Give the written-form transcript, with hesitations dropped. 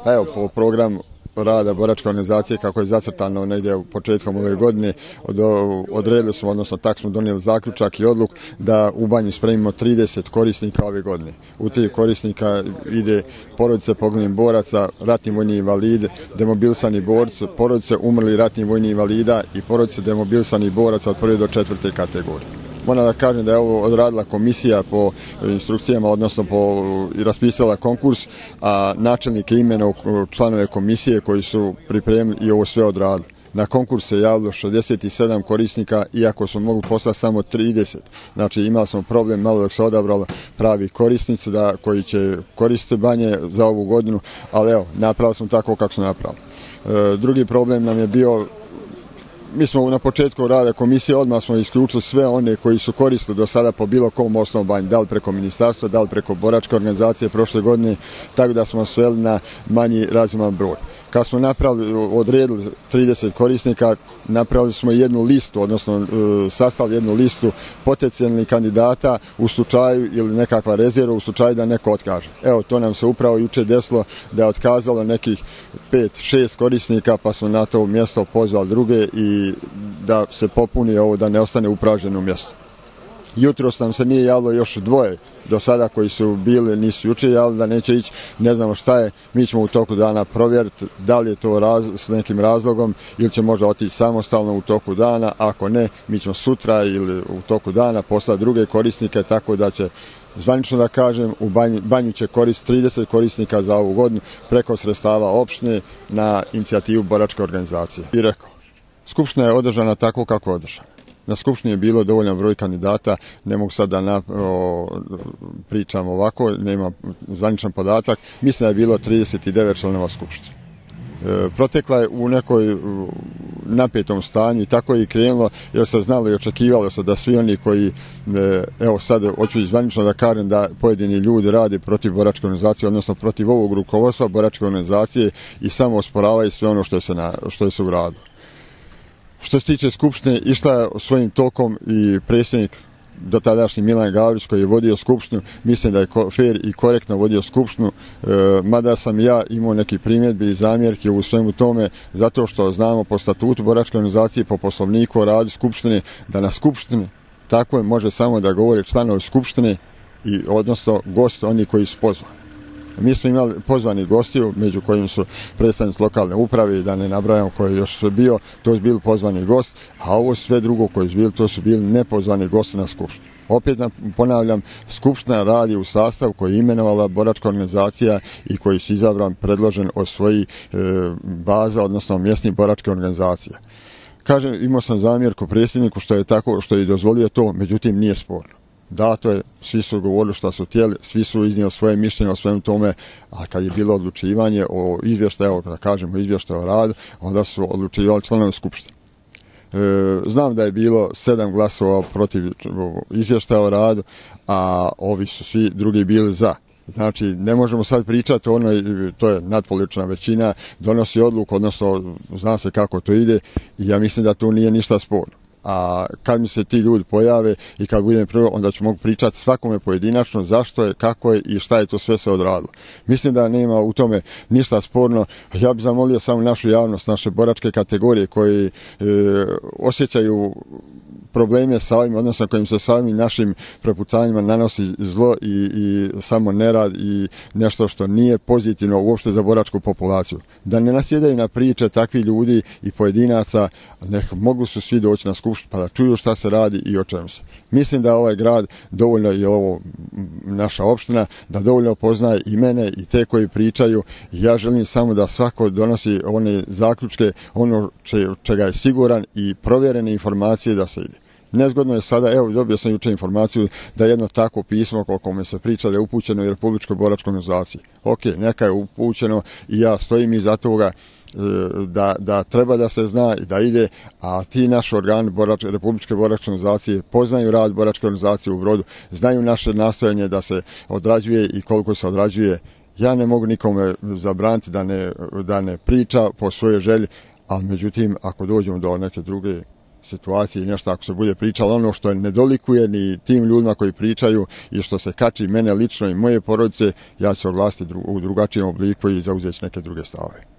Pa evo, po programu rada boračke organizacije kako je zacrtano negdje početkom ove godine, odredili smo, odnosno tak smo donijeli zaključak i odluk da u Banju spremimo 30 korisnika ove godine. U tih korisnika ide porodice poginulih boraca, ratni vojni invalidi, demobilisani borci, porodice umrli ratnih vojnih invalida i porodice demobilisanih boraca od 1. do 4. kategorije. Moram da kažem da je ovo odradila komisija po instrukcijama, odnosno i raspisala konkurs, a načelnik je imenovao članove komisije koji su pripremili i ovo sve odradili. Na konkurs se javilo 67 korisnika, iako smo mogli poslati samo 30. Znači imali smo problem malo dok se odabralo pravi korisnici koji će koristiti banje za ovu godinu, ali evo, napravili smo tako kako smo napravili. Drugi problem nam je bio, mi smo na početku rada komisije odmah smo isključili sve one koji su koristili do sada po bilo kom osnovu banji, da li preko ministarstva, da li preko boračke organizacije prošle godine, tako da smo sveli na manji razuman broj. Kad smo odredili 30 korisnika, napravili smo jednu listu, odnosno sastavili jednu listu potencijalnih kandidata u slučaju ili nekakva rezerva u slučaju da neko otkaže. Evo, to nam se upravo jučer desilo da je otkazalo nekih 5-6 korisnika, pa smo na to mjesto pozvali druge i da se popuni ovo, da ne ostane upražnjeno mjesto. Jutros nam se nije javilo još dvoje do sada koji su bili, nisu jučer javili da neće ići, ne znamo šta je, mi ćemo u toku dana provjeriti da li je to s nekim razlogom ili će možda otići samostalno u toku dana, ako ne, mi ćemo sutra ili u toku dana poslati druge korisnike, tako da će, zvanično da kažem, u Banju će koristiti 30 korisnika za ovu godinu preko sredstava opštine na inicijativu boračke organizacije. I rekao, skupština je održana tako kako je održana. Na skupštini je bilo dovoljan broj kandidata, ne mogu sad da pričam ovako, nema zvaničan podatak, mislim da je bilo 39 članova skupštine. Protekla je u nekoj napetom stanju i tako je i krenulo, jer se znalo i očekivalo se da svi oni koji, evo sad hoću i zvanično da kažem da pojedini ljudi rade protiv boračke organizacije, odnosno protiv ovog rukovodstva boračke organizacije i samo osporavaju sve ono što je se uradilo. Što se tiče skupštine, išla je svojim tokom i predsjednik dotadašnji Milan Gavrić koji je vodio skupštinu, mislim da je fair i korektno vodio skupštinu, mada sam ja imao neki primjedbi i zamjerke u svemu tome, zato što znamo po statutu boračke organizacije, po poslovniku o radu skupštine, da na skupštini tako je može samo da govore članovi skupštine i odnosno gosti, oni koji su pozvani. Mi smo imali pozvani gostiju, među kojim su predstavnici lokalne uprave, da ne nabrajam koji je još bio, to su bili pozvani gost, a ovo sve drugo koji su bili, to su bili nepozvani gosti na skupštinu. Opet ponavljam, skupština radi u sastav koji je imenovala boračka organizacija i koji su izabran, predložen od svojih baza, odnosno mjesnih boračke organizacije. Kažem, imao sam zamjerku predsjedniku što je tako, što je dozvolio to, međutim nije sporno. Dato je, svi su govorili što su htjeli, svi su iznijeli svoje mišljenje o svemu tome, a kad je bilo odlučivanje o izvještaju, evo da kažemo izvještaju o radu, onda su odlučivali članovi skupštine. Znam da je bilo 7 glasova protiv izvještaja o radu, a ovi su svi drugi bili za. Znači, ne možemo sad pričati o onoj, to je nadpolitična većina, donosi odluku, odnosno zna se kako to ide i ja mislim da tu nije ništa sporno. A kad mi se ti ljudi pojave i kad budem prvo, onda ću mogu pričati svakome pojedinačno zašto je, kako je i šta je to sve se odradilo. Mislim da nema u tome ništa sporno. Ja bih zamolio samo našu javnost, naše boračke kategorije koji osjećaju probleme sa ovim, odnosno kojim se sa ovim našim prepucanjima nanosi zlo i samo nerad i nešto što nije pozitivno uopšte za boračku populaciju. Da ne nasjedaju na priče takvi ljudi i pojedinaca, mogu su svi doći na skupštinu pa da čuju šta se radi i o čemu se. Mislim da ovaj grad dovoljno i ovo naša opština da dovoljno poznaje i mene i te koji pričaju. Ja želim samo da svako donosi one zaključke, ono čega je siguran i provjerene informacije da se ide. Nezgodno je sada, evo dobio sam jučer informaciju da jedno takvo pismo o kome se priča da je upućeno i Republičkoj boračkoj organizaciji. Ok, neka je upućeno i ja stojim iza toga da treba da se zna i da ide, a ti naši organi Republičke boračke organizacije poznaju rad boračke organizacije u Brodu, znaju naše nastojanje da se odrađuje i koliko se odrađuje. Ja ne mogu nikome zabraniti da ne priča po svojoj želji, ali međutim ako dođemo do neke druge situacije i nešto ako se bude pričalo ono što ne dolikuje ni tim ljudima koji pričaju i što se kači mene lično i moje porodice, ja ću se oglasiti u drugačijem obliku i zauzeti neke druge stavove.